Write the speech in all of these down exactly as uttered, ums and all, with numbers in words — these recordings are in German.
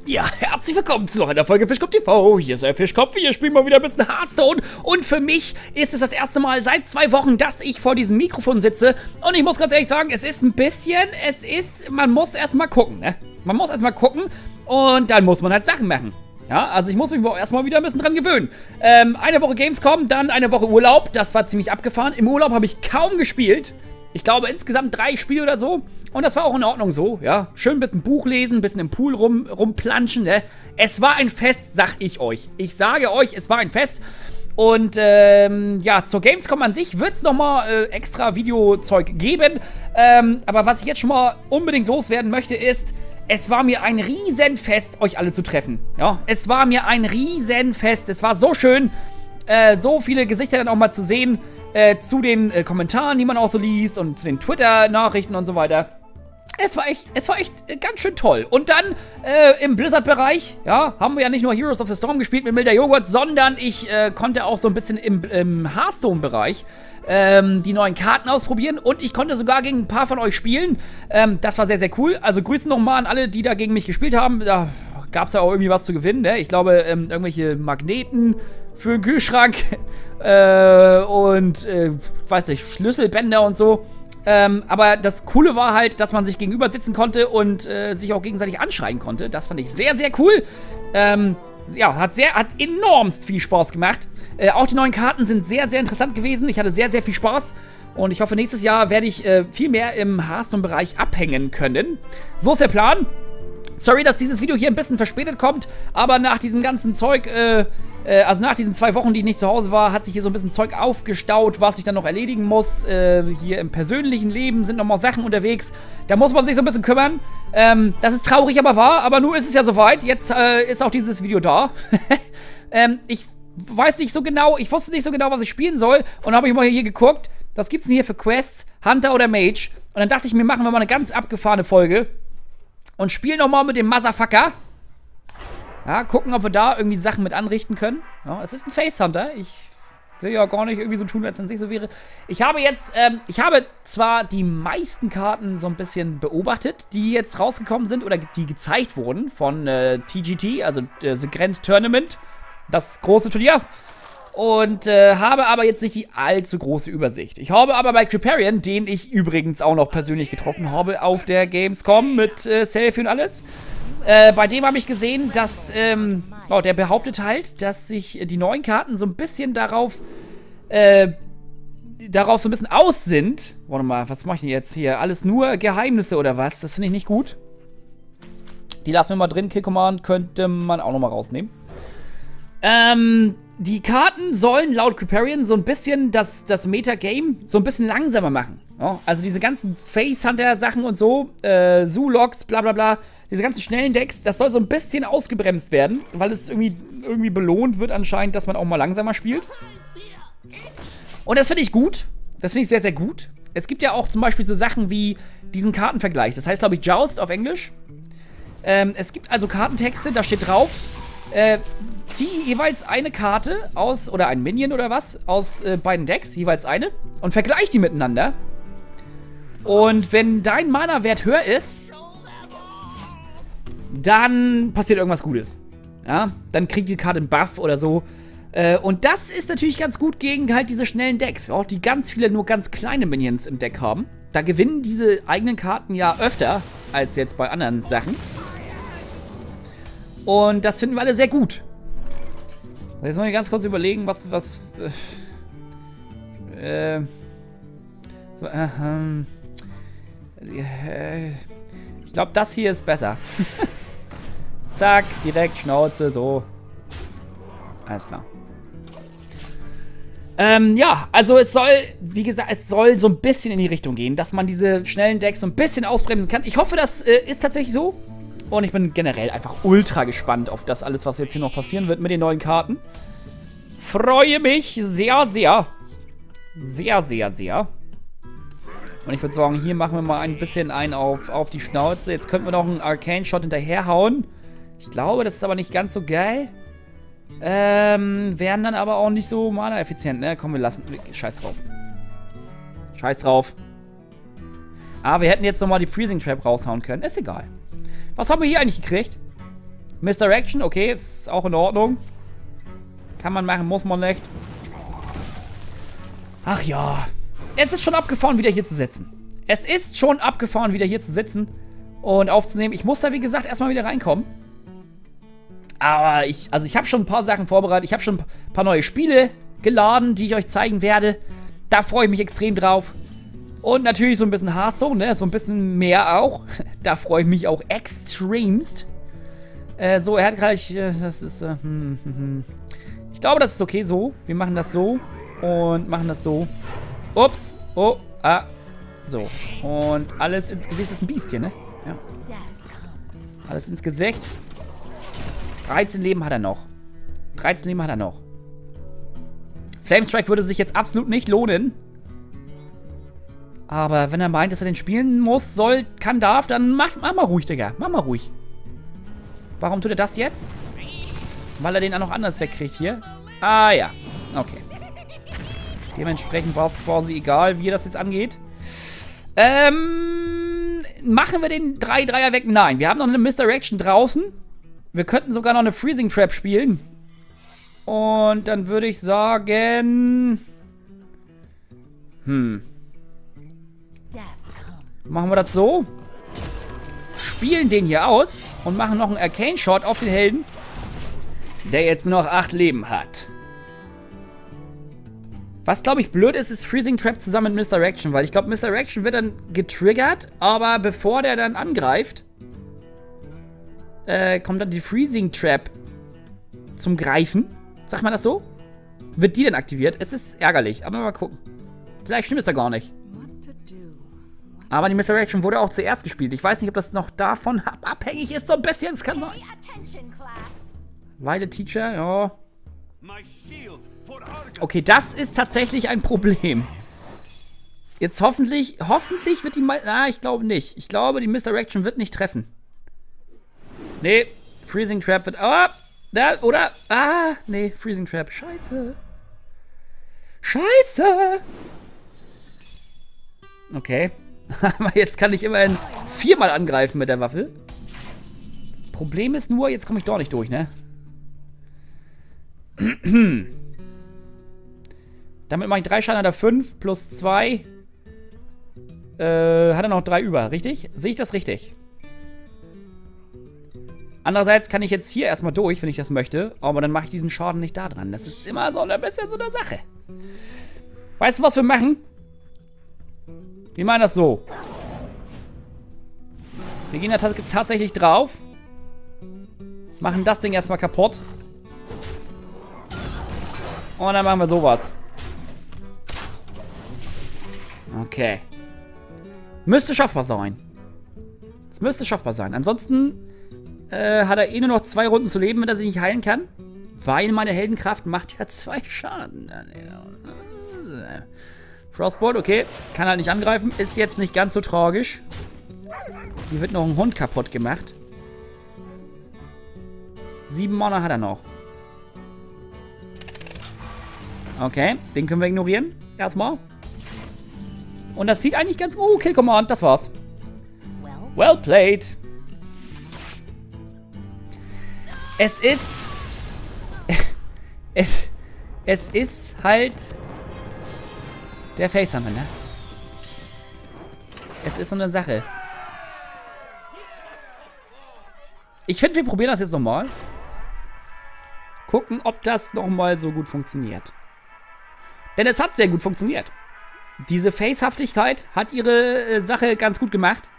Ja, herzlich willkommen zu noch einer Folge Fischkopf T V. Hier ist der Fischkopf, hier spielen wir wieder ein bisschen Hearthstone. Und für mich ist es das erste Mal seit zwei Wochen, dass ich vor diesem Mikrofon sitze. Und ich muss ganz ehrlich sagen, es ist ein bisschen, es ist, man muss erstmal gucken, ne? Man muss erstmal gucken und dann muss man halt Sachen machen. Ja, also ich muss mich erstmal wieder ein bisschen dran gewöhnen. Ähm, eine Woche Gamescom, dann eine Woche Urlaub. Das war ziemlich abgefahren. Im Urlaub habe ich kaum gespielt. Ich glaube insgesamt drei Spiele oder so. Und das war auch in Ordnung so, ja. Schön ein bisschen Buch lesen, ein bisschen im Pool rum, rumplanschen, ne. Es war ein Fest, sag ich euch. Ich sage euch, es war ein Fest. Und, ähm, ja, zur Gamescom an sich wird es nochmal äh, extra Videozeug geben. Ähm, aber was ich jetzt schon mal unbedingt loswerden möchte, ist, es war mir ein Riesenfest, euch alle zu treffen. Ja, es war mir ein Riesenfest. Es war so schön, äh, so viele Gesichter dann auch mal zu sehen. Äh, zu den äh, Kommentaren, die man auch so liest und zu den Twitter-Nachrichten und so weiter. Es war echt, es war echt äh, ganz schön toll. Und dann äh, im Blizzard-Bereich, ja, haben wir ja nicht nur Heroes of the Storm gespielt mit Milder Joghurt, sondern ich äh, konnte auch so ein bisschen im, im Hearthstone-Bereich ähm, die neuen Karten ausprobieren und ich konnte sogar gegen ein paar von euch spielen. Ähm, das war sehr, sehr cool. Also Grüße nochmal an alle, die da gegen mich gespielt haben. Da gab es ja auch irgendwie was zu gewinnen, ne? Ich glaube, ähm, irgendwelche Magneten für den Kühlschrank äh, und, äh, weiß nicht, Schlüsselbänder und so. Ähm, aber das Coole war halt, dass man sich gegenüber sitzen konnte und äh, sich auch gegenseitig anschreien konnte. Das fand ich sehr, sehr cool. Ähm, ja, hat, sehr, hat enormst viel Spaß gemacht. Äh, auch die neuen Karten sind sehr, sehr interessant gewesen. Ich hatte sehr, sehr viel Spaß. Und ich hoffe, nächstes Jahr werde ich äh, viel mehr im Hearthstone-Bereich abhängen können. So ist der Plan. Sorry, dass dieses Video hier ein bisschen verspätet kommt, aber nach diesem ganzen Zeug, äh, äh, also nach diesen zwei Wochen, die ich nicht zu Hause war, hat sich hier so ein bisschen Zeug aufgestaut, was ich dann noch erledigen muss. Äh, hier im persönlichen Leben sind nochmal Sachen unterwegs. Da muss man sich so ein bisschen kümmern. Ähm, das ist traurig, aber wahr, aber nun ist es ja soweit. Jetzt äh, ist auch dieses Video da. ähm, ich weiß nicht so genau, ich wusste nicht so genau, was ich spielen soll. Und dann habe ich mal hier geguckt, was gibt's denn hier für Quests? Hunter oder Mage? Und dann dachte ich mir, machen wir mal eine ganz abgefahrene Folge. Und spielen nochmal mit dem Motherfucker. Ja, gucken, ob wir da irgendwie Sachen mit anrichten können. Ja, es ist ein Facehunter. Ich will ja gar nicht irgendwie so tun, als wenn es nicht so wäre. Ich habe jetzt, ähm, ich habe zwar die meisten Karten so ein bisschen beobachtet, die jetzt rausgekommen sind oder die gezeigt wurden von äh, T G T, also äh, The Grand Tournament, das große Turnier. Und äh, habe aber jetzt nicht die allzu große Übersicht. Ich habe aber bei Kripparrian, den ich übrigens auch noch persönlich getroffen habe auf der Gamescom mit äh, Selfie und alles, äh, bei dem habe ich gesehen, dass, ähm, oh, der behauptet halt, dass sich die neuen Karten so ein bisschen darauf, äh, darauf so ein bisschen aus sind. Warte mal, was mache ich denn jetzt hier? Alles nur Geheimnisse oder was? Das finde ich nicht gut. Die lassen wir mal drin. Kill Command könnte man auch noch mal rausnehmen. Ähm, die Karten sollen laut Kripparrian so ein bisschen das, das Metagame so ein bisschen langsamer machen. Ja? Also diese ganzen Facehunter-Sachen und so, äh, Zoologs, bla bla bla, diese ganzen schnellen Decks, das soll so ein bisschen ausgebremst werden, weil es irgendwie, irgendwie belohnt wird anscheinend, dass man auch mal langsamer spielt. Und das finde ich gut. Das finde ich sehr, sehr gut. Es gibt ja auch zum Beispiel so Sachen wie diesen Kartenvergleich. Das heißt, glaube ich, Joust auf Englisch. Ähm, es gibt also Kartentexte, da steht drauf, äh, zieh jeweils eine Karte aus, oder ein Minion oder was, aus äh, beiden Decks, jeweils eine, und vergleich die miteinander. Und wenn dein Mana-Wert höher ist, dann passiert irgendwas Gutes. Ja, dann kriegt die Karte einen Buff oder so. Äh, und das ist natürlich ganz gut gegen halt diese schnellen Decks, auch die ganz viele nur ganz kleine Minions im Deck haben. Da gewinnen diese eigenen Karten ja öfter als jetzt bei anderen Sachen. Und das finden wir alle sehr gut. Jetzt mal ganz kurz überlegen, was, was, äh, äh, so, äh, äh, ich glaube, das hier ist besser. Zack, direkt Schnauze, so. Alles klar. Ähm, ja, also es soll, wie gesagt, es soll so ein bisschen in die Richtung gehen, dass man diese schnellen Decks so ein bisschen ausbremsen kann. Ich hoffe, das äh, ist tatsächlich so. Und ich bin generell einfach ultra gespannt auf das alles, was jetzt hier noch passieren wird mit den neuen Karten. Freue mich sehr, sehr. Sehr, sehr, sehr. Und ich würde sagen, hier machen wir mal ein bisschen einen auf, auf die Schnauze. Jetzt könnten wir noch einen Arcane-Shot hinterherhauen. Ich glaube, das ist aber nicht ganz so geil. Ähm, wären dann aber auch nicht so mana-effizient, ne? Komm, wir lassen... Scheiß drauf. Scheiß drauf. Ah, wir hätten jetzt nochmal die Freezing Trap raushauen können. Ist egal. Was haben wir hier eigentlich gekriegt? Misdirection, okay, ist auch in Ordnung. Kann man machen, muss man nicht. Ach ja. Es ist schon abgefahren, wieder hier zu sitzen. Es ist schon abgefahren, wieder hier zu sitzen und aufzunehmen. Ich muss da, wie gesagt, erstmal wieder reinkommen. Aber ich, also ich habe schon ein paar Sachen vorbereitet. Ich habe schon ein paar neue Spiele geladen, die ich euch zeigen werde. Da freue ich mich extrem drauf. Und natürlich so ein bisschen Hearthstone, ne? So ein bisschen mehr auch. Da freue ich mich auch extremst. Äh, so, er hat gleich, äh, das ist, äh, hm, hm, hm. Ich glaube, das ist okay so. Wir machen das so und machen das so. Ups, oh, ah, so. Und alles ins Gesicht ist ein Biest hier, ne? Ja. Alles ins Gesicht. dreizehn Leben hat er noch. dreizehn Leben hat er noch. Flamestrike würde sich jetzt absolut nicht lohnen. Aber wenn er meint, dass er den spielen muss, soll, kann, darf, dann mach, mach mal ruhig, Digga. Mach mal ruhig. Warum tut er das jetzt? Weil er den auch noch anders wegkriegt hier. Ah, ja. Okay. Dementsprechend war es quasi egal, wie das jetzt angeht. Ähm, machen wir den drei Dreier weg? Nein, wir haben noch eine Misdirection draußen. Wir könnten sogar noch eine Freezing Trap spielen. Und dann würde ich sagen... Hm. Machen wir das so. Spielen den hier aus. Und machen noch einen Arcane Shot auf den Helden. Der jetzt nur noch acht Leben hat. Was, glaube ich, blöd ist, ist Freezing Trap zusammen mit Misdirection. Weil ich glaube, Misdirection wird dann getriggert. Aber bevor der dann angreift, äh, kommt dann die Freezing Trap zum Greifen. Sagt man das so? Wird die dann aktiviert? Es ist ärgerlich, aber mal gucken. Vielleicht stimmt es da gar nicht. Aber die Misdirection wurde auch zuerst gespielt. Ich weiß nicht, ob das noch davon abhängig ist. So ein bisschen, es kann sein. Weile Teacher, ja. Okay, das ist tatsächlich ein Problem. Jetzt hoffentlich, hoffentlich wird die mal... Ah, ich glaube nicht. Ich glaube, die Misdirection wird nicht treffen. Nee, Freezing Trap wird... Ah, da, oder... Ah, nee, Freezing Trap. Scheiße. Scheiße. Okay. Aber jetzt kann ich immerhin viermal angreifen mit der Waffe. Problem ist nur, jetzt komme ich doch nicht durch, ne? Damit mache ich drei Schaden, hat er fünf plus zwei. Äh, hat er noch drei über, richtig? Sehe ich das richtig? Andererseits kann ich jetzt hier erstmal durch, wenn ich das möchte. Aber dann mache ich diesen Schaden nicht da dran. Das ist immer so ein bisschen so eine Sache. Weißt du, was wir machen? Wir machen das so. Wir gehen da tatsächlich drauf. Machen das Ding erstmal kaputt. Und dann machen wir sowas. Okay. Müsste schaffbar sein. Es müsste schaffbar sein. Ansonsten äh, hat er eh nur noch zwei Runden zu leben, wenn er sich nicht heilen kann. Weil meine Heldenkraft macht ja zwei Schaden. Frostbolt, okay. Kann halt nicht angreifen. Ist jetzt nicht ganz so tragisch. Hier wird noch ein Hund kaputt gemacht. Sieben Mana hat er noch. Okay, den können wir ignorieren. Erstmal. Und das sieht eigentlich ganz... Oh, Kill Command, das war's. Well played. Es ist... es, es ist halt... Der Facehammer, ne? Es ist so eine Sache. Ich finde, wir probieren das jetzt nochmal. Gucken, ob das nochmal so gut funktioniert. Denn es hat sehr gut funktioniert. Diese Facehaftigkeit hat ihre äh, Sache ganz gut gemacht.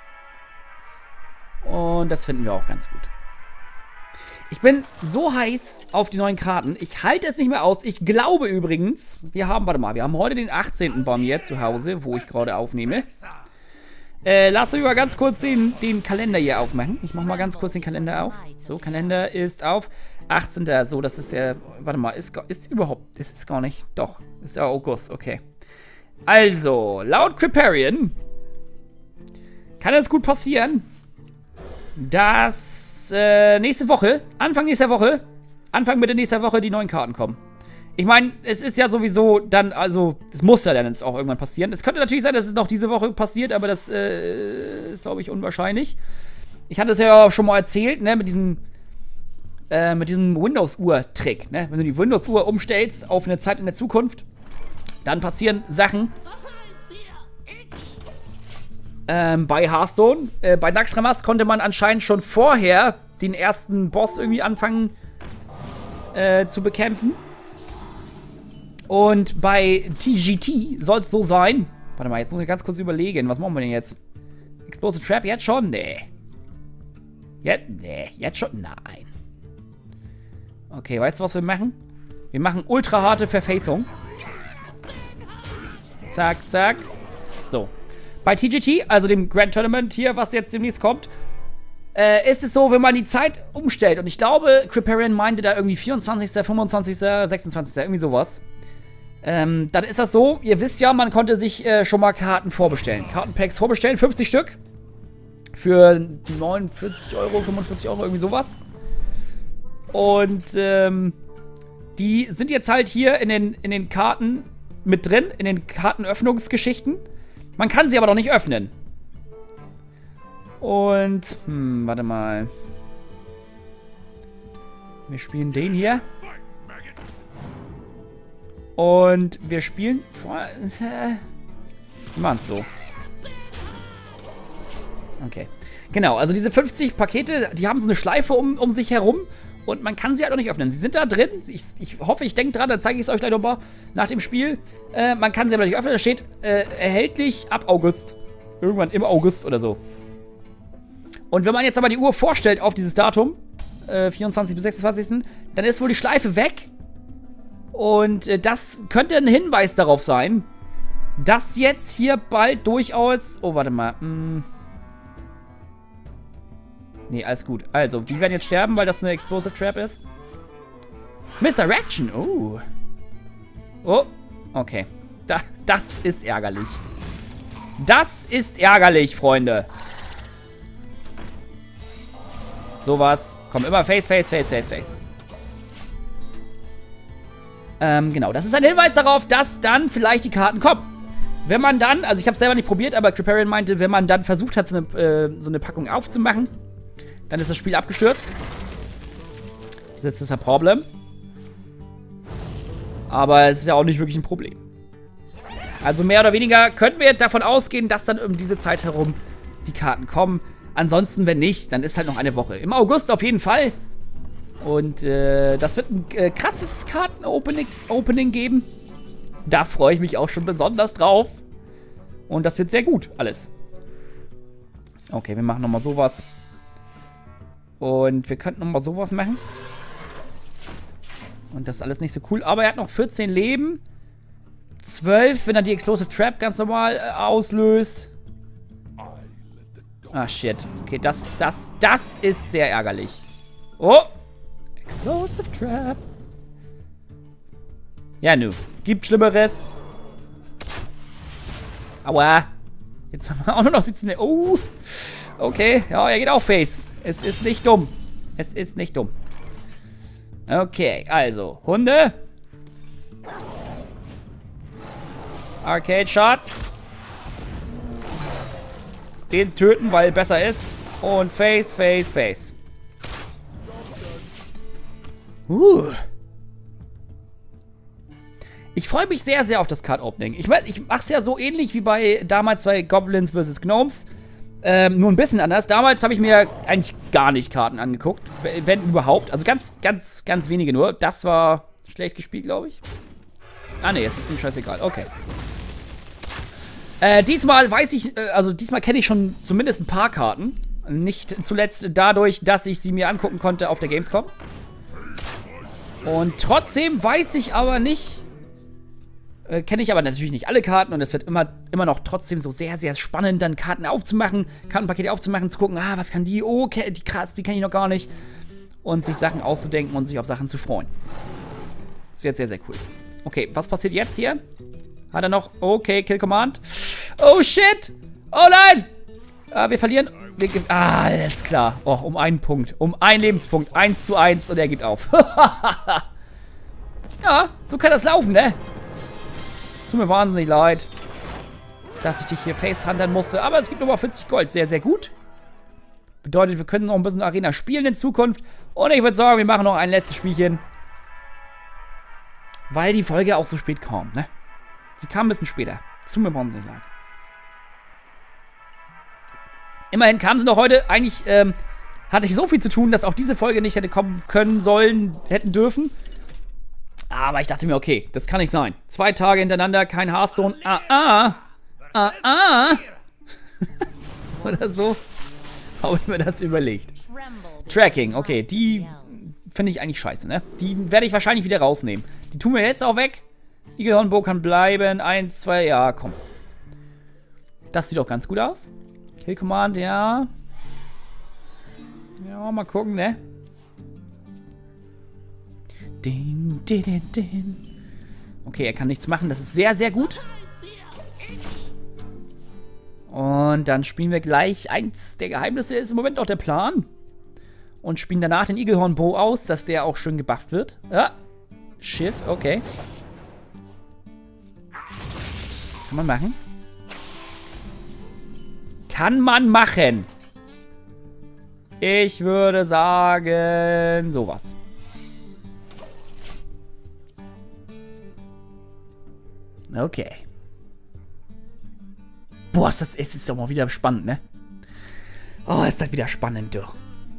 Und das finden wir auch ganz gut. Ich bin so heiß auf die neuen Karten. Ich halte es nicht mehr aus. Ich glaube übrigens, wir haben, warte mal, wir haben heute den achtzehnten bei mir zu Hause, wo ich gerade aufnehme. Äh, lass uns mal ganz kurz den, den Kalender hier aufmachen. Ich mache mal ganz kurz den Kalender auf. So, Kalender ist auf achtzehnten So, das ist ja, warte mal, ist, ist überhaupt, ist es gar nicht. Doch, ist ja August, okay. Also, laut Kripparrian kann es gut passieren, dass äh, nächste Woche, Anfang nächster Woche, Anfang Mitte nächster Woche die neuen Karten kommen. Ich meine, es ist ja sowieso dann, also, es muss ja dann jetzt auch irgendwann passieren. Es könnte natürlich sein, dass es noch diese Woche passiert, aber das äh, ist, glaube ich, unwahrscheinlich. Ich hatte es ja schon mal erzählt, ne, mit diesem, Äh, mit diesem Windows-Uhr-Trick, ne? Wenn du die Windows-Uhr umstellst auf eine Zeit in der Zukunft, dann passieren Sachen. Ähm, bei Hearthstone. Äh, bei Naxxramas konnte man anscheinend schon vorher den ersten Boss irgendwie anfangen äh, zu bekämpfen. Und bei T G T soll es so sein. Warte mal, jetzt muss ich ganz kurz überlegen. Was machen wir denn jetzt? Explosive Trap jetzt schon? Nee. Jetzt? Nee, jetzt schon? Nein. Okay, weißt du, was wir machen? Wir machen ultra harte Verfacung. Zack, zack. So. Bei T G T, also dem Grand Tournament hier, was jetzt demnächst kommt, äh, ist es so, wenn man die Zeit umstellt. Und ich glaube, Kripparrian meinte da irgendwie vierundzwanzigster, fünfundzwanzigster, sechsundzwanzigster irgendwie sowas. Ähm, dann ist das so, ihr wisst ja, man konnte sich äh, schon mal Karten vorbestellen. Kartenpacks vorbestellen, fünfzig Stück. Für neunundvierzig Euro, fünfundvierzig Euro, irgendwie sowas. Und ähm, die sind jetzt halt hier in den, in den Karten mit drin, in den Kartenöffnungsgeschichten. Man kann sie aber noch nicht öffnen. Und, hm, warte mal. Wir spielen den hier. Und wir spielen... Äh, wir machen es so. Okay. Genau, also diese fünfzig Pakete, die haben so eine Schleife um, um sich herum. Und man kann sie halt auch nicht öffnen. Sie sind da drin. Ich, ich hoffe, ich denke dran, dann zeige ich es euch gleich nochmal nach dem Spiel. Äh, man kann sie aber nicht öffnen. Da steht, äh, erhältlich ab August. Irgendwann im August oder so. Und wenn man jetzt aber die Uhr vorstellt auf dieses Datum, äh, vierundzwanzigsten bis sechsundzwanzigsten, dann ist wohl die Schleife weg. Und äh, das könnte ein Hinweis darauf sein, dass jetzt hier bald durchaus... Oh, warte mal. Hm. Nee, alles gut. Also, die werden jetzt sterben, weil das eine Explosive Trap ist. Misdirection. Oh. Oh. Okay. Da, das ist ärgerlich. Das ist ärgerlich, Freunde. Sowas. Komm, immer Face, Face, Face, Face, Face. Ähm, genau. Das ist ein Hinweis darauf, dass dann vielleicht die Karten kommen. Wenn man dann, also ich habe es selber nicht probiert, aber Kripparrian meinte, wenn man dann versucht hat, so eine, äh, so eine Packung aufzumachen, dann ist das Spiel abgestürzt. Das ist das Problem. Aber es ist ja auch nicht wirklich ein Problem. Also mehr oder weniger könnten wir davon ausgehen, dass dann um diese Zeit herum die Karten kommen. Ansonsten, wenn nicht, dann ist halt noch eine Woche. Im August auf jeden Fall. Und äh, das wird ein äh, krasses Karten-Opening Opening geben. Da freue ich mich auch schon besonders drauf. Und das wird sehr gut, alles. Okay, wir machen nochmal sowas. Und wir könnten nochmal sowas machen. Und das ist alles nicht so cool. Aber er hat noch vierzehn Leben. zwölf, wenn er die Explosive Trap ganz normal äh, auslöst. Ah, shit. Okay, das, das, das ist sehr ärgerlich. Oh! Explosive Trap. Ja, nu. Gibt Schlimmeres. Aua. Jetzt haben wir auch nur noch siebzehn. Oh. Okay. Ja, er geht auch Face. Es ist nicht dumm. Es ist nicht dumm. Okay, also. Hunde. Arcade Shot. Den töten, weil besser ist. Und Face, Face, Face. Uh. Ich freue mich sehr, sehr auf das Card-Opening. Ich, ich mache es ja so ähnlich wie bei damals bei Goblins versus. Gnomes. Ähm, nur ein bisschen anders. Damals habe ich mir eigentlich gar nicht Karten angeguckt. Wenn überhaupt. Also ganz, ganz, ganz wenige nur. Das war schlecht gespielt, glaube ich. Ah, ne, es ist ihm scheißegal. Okay. Äh, diesmal weiß ich, äh, also diesmal kenne ich schon zumindest ein paar Karten. Nicht zuletzt dadurch, dass ich sie mir angucken konnte auf der Gamescom. Und trotzdem weiß ich aber nicht, äh, kenne ich aber natürlich nicht alle Karten. Und es wird immer, immer noch trotzdem so sehr, sehr spannend, dann Karten aufzumachen, Kartenpakete aufzumachen, zu gucken, ah, was kann die? Oh, okay, die krass, die kenne ich noch gar nicht. Und sich Sachen auszudenken und sich auf Sachen zu freuen. Das wird sehr, sehr cool. Okay, was passiert jetzt hier? Hat er noch? Okay, Kill Command. Oh, shit! Oh, nein! Ah, wir verlieren. Wir ah, alles klar. Oh, um einen Punkt. Um einen Lebenspunkt. Eins zu eins und er gibt auf. Ja, so kann das laufen, ne? Es tut mir wahnsinnig leid, dass ich dich hier facehuntern musste. Aber es gibt nochmal vierzig Gold. Sehr, sehr gut. Bedeutet, wir können noch ein bisschen Arena spielen in Zukunft. Und ich würde sagen, wir machen noch ein letztes Spielchen. Weil die Folge auch so spät kam, ne? Sie kam ein bisschen später. Das tut mir wahnsinnig leid. Immerhin kam sie noch heute. Eigentlich ähm, hatte ich so viel zu tun, dass auch diese Folge nicht hätte kommen können, sollen, hätten dürfen. Aber ich dachte mir, okay, das kann nicht sein. Zwei Tage hintereinander, kein Hearthstone. Ah, ah. Ah, ah. Oder so. Habe ich mir das überlegt. Tracking, okay, die finde ich eigentlich scheiße, ne? Die werde ich wahrscheinlich wieder rausnehmen. Die tun wir jetzt auch weg. Eaglehorn Bow kann bleiben. Eins, zwei, ja, komm. Das sieht doch ganz gut aus. Kill Command, ja. Ja, mal gucken, ne? Din, din, din, din. Okay, er kann nichts machen. Das ist sehr, sehr gut. Und dann spielen wir gleich eins der Geheimnisse, ist im Moment noch der Plan. Und spielen danach den Eaglehorn Bow aus, dass der auch schön gebufft wird. Ja. Schiff, okay. Kann man machen. Kann man machen. Ich würde sagen, sowas. Okay. Boah, ist das ist, ist doch mal wieder spannend, ne? Oh, ist das wieder spannend, du.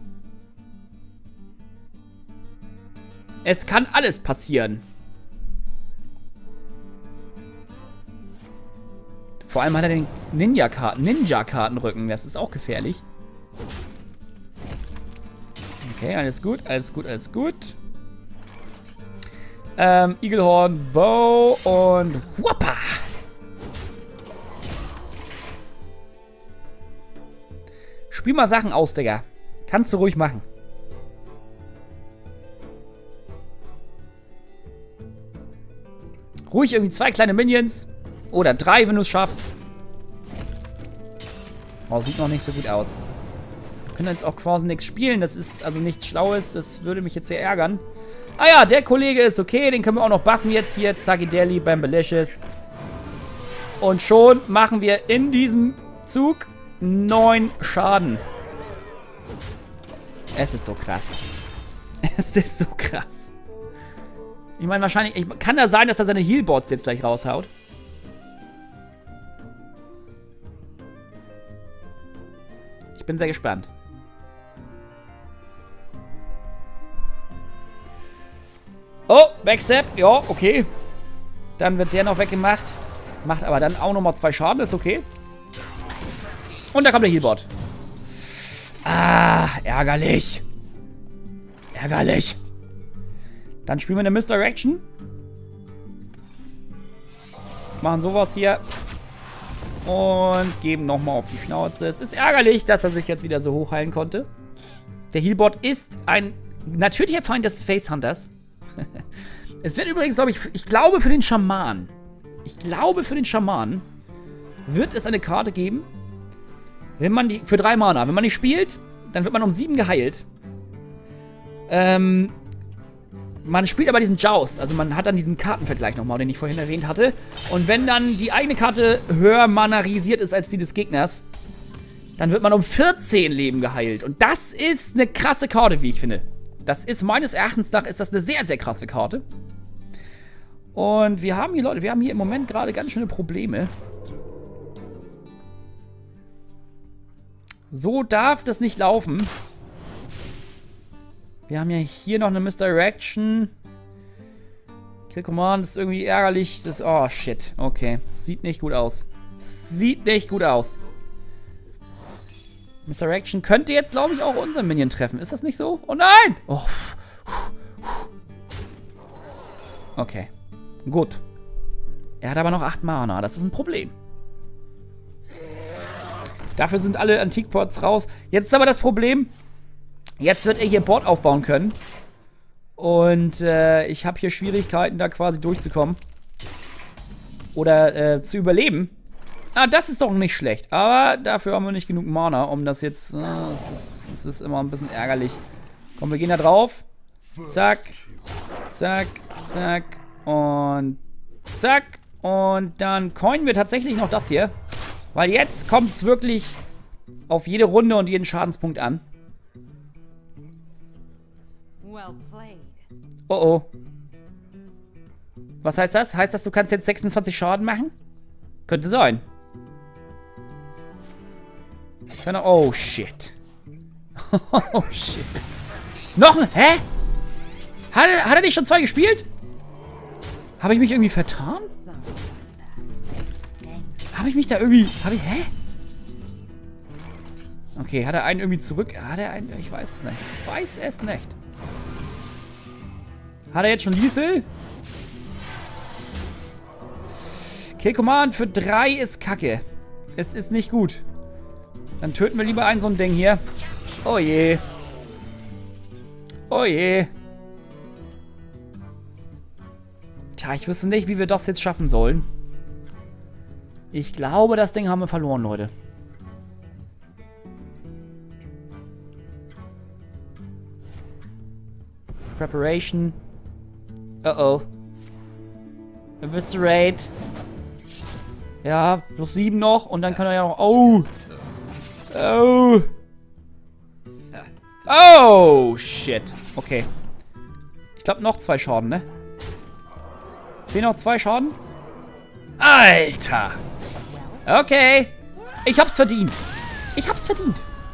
Es kann alles passieren. Vor allem hat er den Ninja-Karten, Ninja-Kartenrücken. Das ist auch gefährlich. Okay, alles gut, alles gut, alles gut. Ähm, Eaglehorn Bow und Whoppa! Spiel mal Sachen aus, Digga. Kannst du ruhig machen. Ruhig irgendwie zwei kleine Minions. Oder drei, wenn du es schaffst. Oh, sieht noch nicht so gut aus. Wir können jetzt auch quasi nichts spielen. Das ist also nichts Schlaues. Das würde mich jetzt sehr ärgern. Ah ja, der Kollege ist okay. Den können wir auch noch buffen jetzt hier. Zacki Deli, Bambalicious. Und schon machen wir in diesem Zug neun Schaden. Es ist so krass. Es ist so krass. Ich meine, wahrscheinlich... Ich, kann da sein, dass er seine Healbots jetzt gleich raushaut? Ich bin sehr gespannt. Oh, Backstep. Ja, okay. Dann wird der noch weggemacht. Macht aber dann auch nochmal zwei Schaden. Ist okay. Und da kommt der Healbot. Ah, ärgerlich. Ärgerlich. Dann spielen wir eine Misdirection. Machen sowas hier. Und geben nochmal auf die Schnauze. Es ist ärgerlich, dass er sich jetzt wieder so hochheilen konnte. Der Healbot ist ein natürlicher Feind des Facehunters. Es wird übrigens, glaube ich, ich glaube für den Schaman. Ich glaube für den Schaman wird es eine Karte geben. Wenn man die, für drei Mana. Wenn man die spielt, dann wird man um sieben geheilt. Ähm, man spielt aber diesen Joust. Also man hat dann diesen Kartenvergleich nochmal, den ich vorhin erwähnt hatte. Und wenn dann die eigene Karte höher manarisiert ist als die des Gegners, dann wird man um vierzehn Leben geheilt. Und das ist eine krasse Karte, wie ich finde. Das ist meines Erachtens nach, ist das eine sehr, sehr krasse Karte. Und wir haben hier, Leute, wir haben hier im Moment gerade ganz schöne Probleme. So darf das nicht laufen. Wir haben ja hier noch eine Misdirection. Kill Command ist irgendwie ärgerlich. Das ist, oh, shit. Okay. Sieht nicht gut aus. Sieht nicht gut aus. Misdirection könnte jetzt, glaube ich, auch unseren Minion treffen. Ist das nicht so? Oh nein! Oh. Okay. Gut. Er hat aber noch acht Mana. Das ist ein Problem. Dafür sind alle Antikpots raus. Jetzt ist aber das Problem, jetzt wird er hier Board aufbauen können. Und äh, ich habe hier Schwierigkeiten, da quasi durchzukommen. Oder äh, zu überleben. Ah, das ist doch nicht schlecht. Aber dafür haben wir nicht genug Mana, um das jetzt... Äh, das, ist, das ist immer ein bisschen ärgerlich. Komm, wir gehen da drauf. Zack. Zack. Zack. Und zack. Und dann coinen wir tatsächlich noch das hier. Weil jetzt kommt es wirklich auf jede Runde und jeden Schadenspunkt an. Oh oh. Was heißt das? Heißt das, du kannst jetzt sechsundzwanzig Schaden machen? Könnte sein. Oh shit. Oh shit. Noch ein... Hä? Hat er, hat er nicht schon zwei gespielt? Habe ich mich irgendwie vertan? Habe ich mich da irgendwie... Habe ich... Hä? Okay, hat er einen irgendwie zurück... Hat er einen... Ich weiß es nicht. Ich weiß es nicht. Hat er jetzt schon Lethal? Kill Command für drei ist kacke. Es ist nicht gut. Dann töten wir lieber ein so ein Ding hier. Oh je. Oh je. Tja, ich wüsste nicht, wie wir das jetzt schaffen sollen. Ich glaube, das Ding haben wir verloren, Leute. Preparation. Uh oh. Eviscerate. Ja, plus sieben noch. Und dann kann er ja noch... Oh. Oh. Oh, shit. Okay. Ich glaube, noch zwei Schaden, ne? Fehlen noch zwei Schaden? Alter. Okay. Ich hab's verdient. Ich hab's verdient.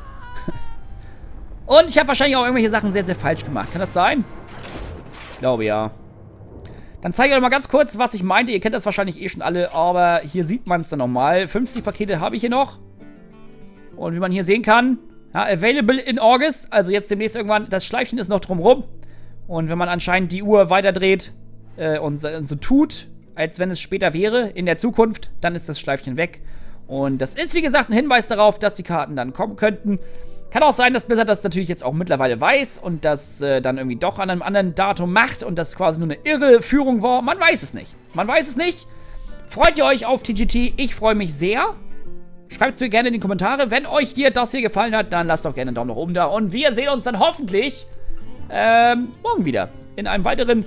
Und ich habe wahrscheinlich auch irgendwelche Sachen sehr, sehr falsch gemacht. Kann das sein? Ich glaube, ja. Dann zeige ich euch mal ganz kurz, was ich meinte. Ihr kennt das wahrscheinlich eh schon alle, aber hier sieht man es dann nochmal. fünfzig Pakete habe ich hier noch. Und wie man hier sehen kann, ja, available in August. Also jetzt demnächst irgendwann, das Schleifchen ist noch drumrum. Und wenn man anscheinend die Uhr weiterdreht äh, und, und so tut, als wenn es später wäre, in der Zukunft, dann ist das Schleifchen weg. Und das ist, wie gesagt, ein Hinweis darauf, dass die Karten dann kommen könnten. Kann auch sein, dass Blizzard das natürlich jetzt auch mittlerweile weiß und das äh, dann irgendwie doch an einem anderen Datum macht und das quasi nur eine irre Führung war. Man weiß es nicht. Man weiß es nicht. Freut ihr euch auf T G T? Ich freue mich sehr. Schreibt es mir gerne in die Kommentare. Wenn euch dir das hier gefallen hat, dann lasst doch gerne einen Daumen nach oben da. Und wir sehen uns dann hoffentlich ähm, morgen wieder in einem weiteren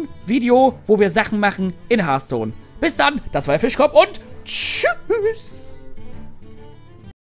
Hearthstone-Video, wo wir Sachen machen in Hearthstone. Bis dann, das war der Fischkopf und tschüss.